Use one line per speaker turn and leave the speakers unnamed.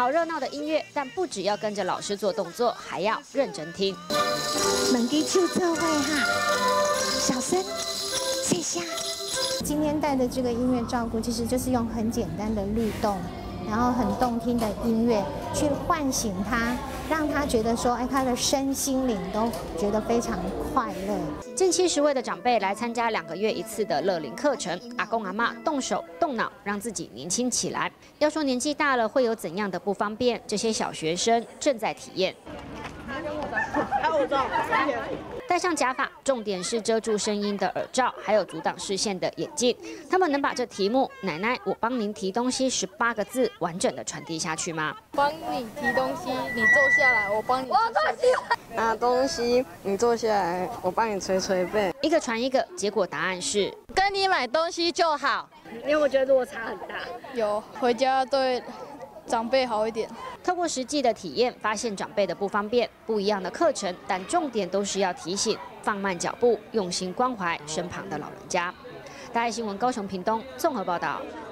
好热闹的音乐，但不只要跟着老师做动作，还要认真听。
两支手做伙哈，小声，谢谢。今天带的这个音乐照顾，其实就是用很简单的律动，然后很动听的音乐去唤醒他，让他觉得说，哎，他的身心灵都觉得非常快乐。
近70位的长辈来参加2个月1次的乐龄课程，阿公阿嬷动手动脑，让自己年轻起来。要说年纪大了会有怎样的不方便，这些小学生正在体验。戴上假发，重点是遮住声音的耳罩，还有阻挡视线的眼镜。他们能把这题目“奶奶，我帮您提东西”18个字完整的传递下去吗？
帮你提东西，你坐下来，我帮你。
拿东西，你坐下来，我帮你捶捶背。
一个传一个，结果答案是
跟你买东西就好。
因为我觉得落差很大。
有回家对长辈好一点。
透过实际的体验，发现长辈的不方便，不一样的课程，但重点都是要提醒放慢脚步，用心关怀身旁的老人家。大爱新闻高雄屏东综合报道。